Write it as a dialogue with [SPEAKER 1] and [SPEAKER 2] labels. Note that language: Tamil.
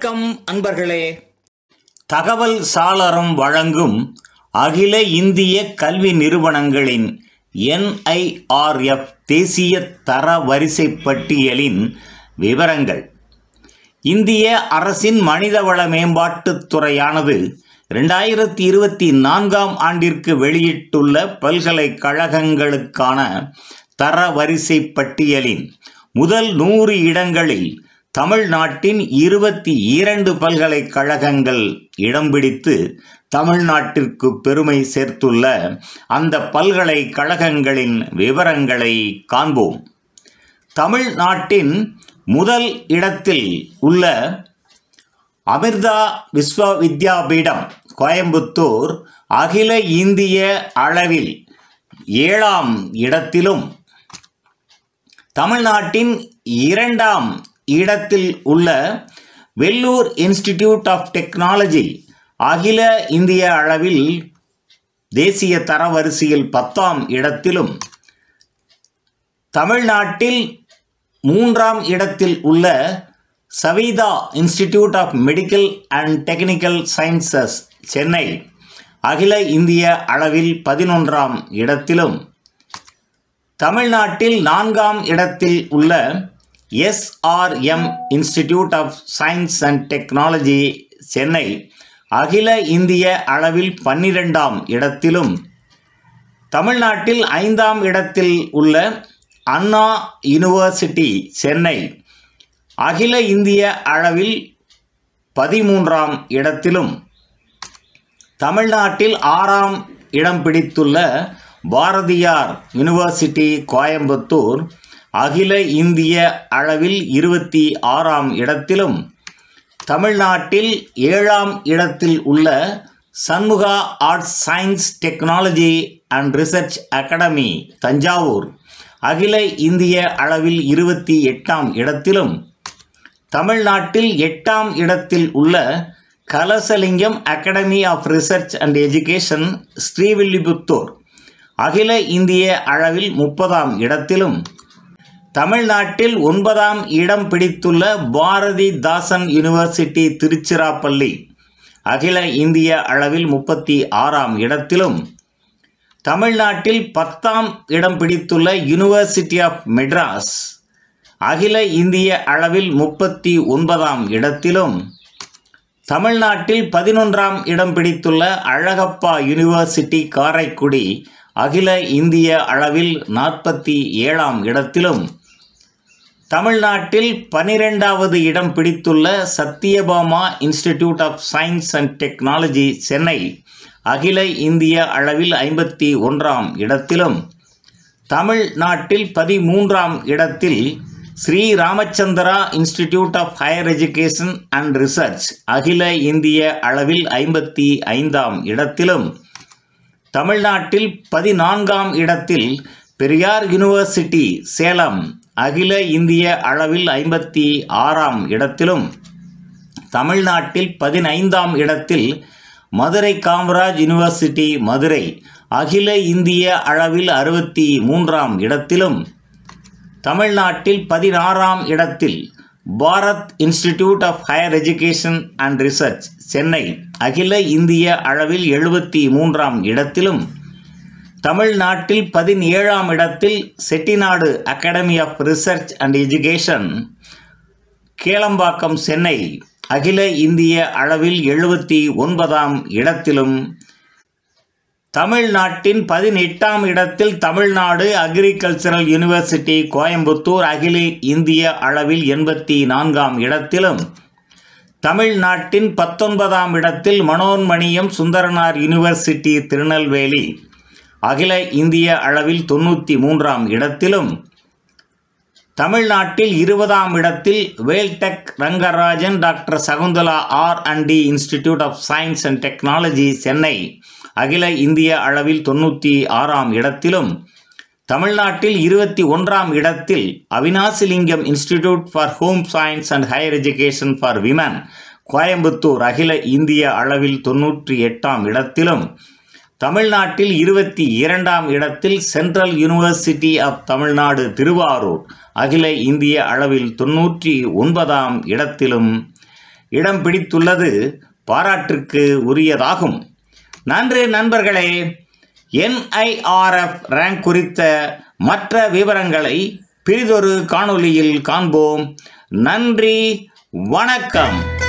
[SPEAKER 1] வணக்கம் அன்பர்களே.
[SPEAKER 2] தகவல் சாளரம் வழங்கும் அகில இந்திய கல்வி நிறுவனங்களின் NIRF தேசிய தரவரிசை பட்டியலின் விவரங்கள். இந்திய அரசின் மனிதவள மேம்பாட்டுத் துறையானது 2024 ஆண்டிற்கு வெளியிட்டுள்ள பல்கலைக்கழகங்களுக்கான தரவரிசை பட்டியலின் முதல் 100 இடங்களில் தமிழ்நாட்டின் 22 பல்கலைக்கழகங்கள் இடம் பிடித்து தமிழ்நாட்டிற்கு பெருமை சேர்த்துள்ள அந்த பல்கலைக்கழகங்களின் விவரங்களை காண்போம். தமிழ்நாட்டின் முதல் இடத்தில் உள்ள அமிர்தா விஸ்வ வித்யாபீடம் கோயம்புத்தூர் அகில இந்திய அளவில் 7ஆம் இடத்திலும், தமிழ்நாட்டின் 2ஆம் இடத்தில் உள்ள வெல்லூர் இன்ஸ்டிடியூட் ஆஃப் டெக்னாலஜி அகில இந்திய அளவில் தேசிய தரவரிசையில் 10ஆம் இடத்திலும், தமிழ்நாட்டில் 3ஆம் இடத்தில் உள்ள Saveetha institute of medical and technical sciences Chennai அகில இந்திய அளவில் 11ஆம் இடத்திலும், தமிழ்நாட்டில் 4ஆம் இடத்தில் உள்ள SRM institute of science and technology Chennai அகில இந்திய அளவில் 12ஆம் இடத்திலும், தமிழ்நாட்டில் 5ஆம் இடத்தில் உள்ள அண்ணா யூனிவர்சிட்டி சென்னை அகில இந்திய அளவில் 13ஆம் இடத்திலும், தமிழ்நாட்டில் 6ஆம் இடம் பிடித்துள்ள பாரதியார் யூனிவர்சிட்டி கோயம்புத்தூர் அகில இந்திய அளவில் 26ஆம் இடத்திலும், தமிழ்நாட்டில் 7ஆம் இடத்தில் உள்ள Shanmugha arts science technology and research academy Thanjavur அகில இந்திய அளவில் 28ஆம் இடத்திலும், தமிழ்நாட்டில் 8ஆம் இடத்தில் உள்ள Kalasalingam academy of research and education Srivilliputhur அகில இந்திய அளவில் 30ஆம் இடத்திலும், தமிழ்நாட்டில் 9ஆம் இடம் பிடித்துள்ள பாரதிதாசன் யூனிவர்சிட்டி திருச்சிராப்பள்ளி அகில இந்திய அளவில் 36ஆம் இடத்திலும், தமிழ்நாட்டில் 10ஆம் இடம் பிடித்துள்ள யூனிவர்சிட்டி ஆஃப் மெட்ராஸ் அகில இந்திய அளவில் 39ஆம் இடத்திலும், தமிழ்நாட்டில் 11ஆம் இடம் பிடித்துள்ள அழகப்பா யூனிவர்சிட்டி காரைக்குடி அகில இந்திய அளவில் 47ஆம் இடத்திலும், தமிழ்நாட்டில் 12வது இடம் பிடித்துள்ள Sathyabama institute of science and technology Chennai அகில இந்திய அளவில் 51ஆம் இடத்திலும், தமிழ்நாட்டில் 13ஆம் இடத்தில் Sri Ramachandra institute of higher education and research அகில இந்திய அளவில் 55ஆம் இடத்திலும், தமிழ்நாட்டில் 14ஆம் இடத்தில் பெரியார் யூனிவர்சிட்டி சேலம் அகில இந்திய அளவில் 56ஆம் இடத்திலும், தமிழ்நாட்டில் 15ஆம் இடத்தில் மதுரை காமராஜ் யூனிவர்சிட்டி மதுரை அகில இந்திய அளவில் 63ஆம் இடத்திலும், தமிழ்நாட்டில் 16ஆம் இடத்தில் Bharath institute of higher education and research Chennai அகில இந்திய அளவில் 73ஆம் இடத்திலும், தமிழ்நாட்டில் 17ஆம் இடத்தில் Chettinad academy of research and education Kelambakkam Chennai அகில இந்திய அளவில் 79ஆம் இடத்திலும், தமிழ்நாட்டின் 18ஆம் இடத்தில் தமிழ்நாடு அக்ரிகல்ச்சரல் யூனிவர்சிட்டி கோயம்புத்தூர் அகில இந்திய அளவில் 84ஆம் இடத்திலும், தமிழ்நாட்டின் 19ஆம் இடத்தில் மனோன்மணியம் சுந்தரனார் யூனிவர்சிட்டி திருநெல்வேலி அகில இந்திய அளவில் 93ஆம் இடத்திலும், தமிழ்நாட்டில் 20ஆம் இடத்தில் Veltech Rangarajan doctor Sakunthala R&D institute of science and technology Chennai அகில இந்திய அளவில் 96ஆம் இடத்திலும், தமிழ்நாட்டில் 21ஆம் இடத்தில் Avinashilingam institute for home science and higher education for women Coimbatore அகில இந்திய அளவில் 98ஆம் இடத்திலும், தமிழ்நாட்டில் 22ஆம் இடத்தில் central university of Tamil Nadu Thiruvarur அகில இந்திய அளவில் 99ஆம் இடத்திலும், இடம் பிடித்துள்ளது பாராட்டிற்கு உரியதாகும். நன்றி நண்பர்களே. NIRF ரேங்க் குறித்த மற்ற விவரங்களை பிறிதொரு காணொளியில் காண்போம். நன்றி, வணக்கம்.